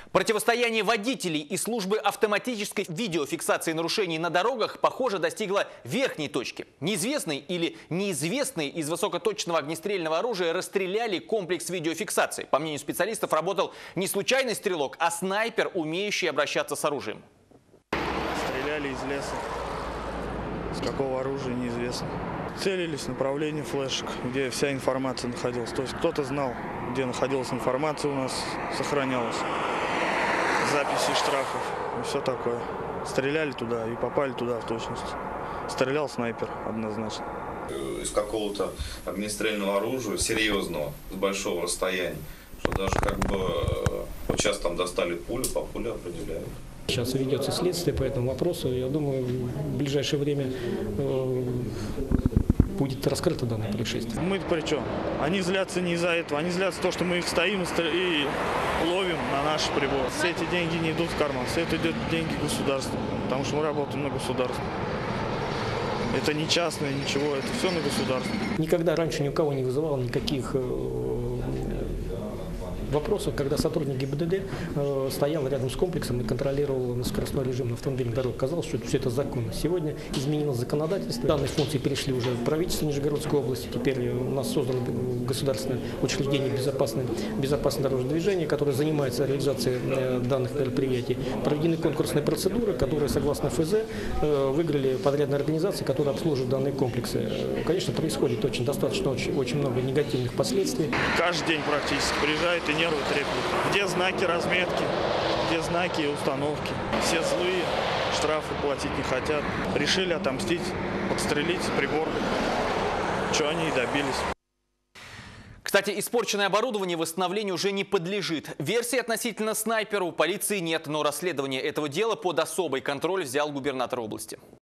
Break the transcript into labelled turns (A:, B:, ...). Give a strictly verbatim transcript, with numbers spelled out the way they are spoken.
A: Противостояние водителей и службы автоматической видеофиксации нарушений на дорогах, похоже, достигло верхней точки. Неизвестные или неизвестные из высокоточного огнестрельного оружия расстреляли комплекс видеофиксации. По мнению специалистов, работал не случайный стрелок, а снайпер, умеющий обращаться с оружием.
B: Стреляли из леса. С какого оружия, неизвестно. Целились в направлении флешек, где вся информация находилась. То есть кто-то знал, где находилась информация, у нас сохранялась. Записи штрафов и все такое. Стреляли туда и попали туда в точности. Стрелял снайпер однозначно.
C: Из какого-то огнестрельного оружия, серьезного, с большого расстояния, что даже как бы вот сейчас там достали пулю, по пуле определяют.
D: Сейчас ведется следствие по этому вопросу. Я думаю, в ближайшее время э, будет раскрыто данное происшествие.
B: Мы-то при чем? Они злятся не из-за этого. Они злятся то, что мы их стоим и ловим на наш прибор. Все эти деньги не идут в карман, все это идут деньги государства. Потому что мы работаем на государство. Это не частное, ничего, это все на государство.
D: Никогда раньше ни у кого не вызывало никаких вопросов, когда сотрудник ГИБДД э, стоял рядом с комплексом и контролировал на скоростной режим на автомобильных дорогах. Казалось, что все это законно. Сегодня изменилось законодательство. Данные функции перешли уже в правительство Нижегородской области. Теперь у нас создано государственное учреждение безопасное, безопасное дорожное движение, которое занимается реализацией э, данных мероприятий. Проведены конкурсные процедуры, которые, согласно ФЗ, э, выиграли подрядные организации, которые обслуживают данные комплексы. Конечно, происходит очень достаточно очень, очень много негативных последствий.
B: Каждый день практически приезжает и нервы треплют. Где знаки разметки, где знаки и установки. Все злые, штрафы платить не хотят. Решили отомстить, подстрелить прибор. Что они и добились.
A: Кстати, испорченное оборудование восстановлению уже не подлежит. Версии относительно снайпера у полиции нет, но расследование этого дела под особый контроль взял губернатор области.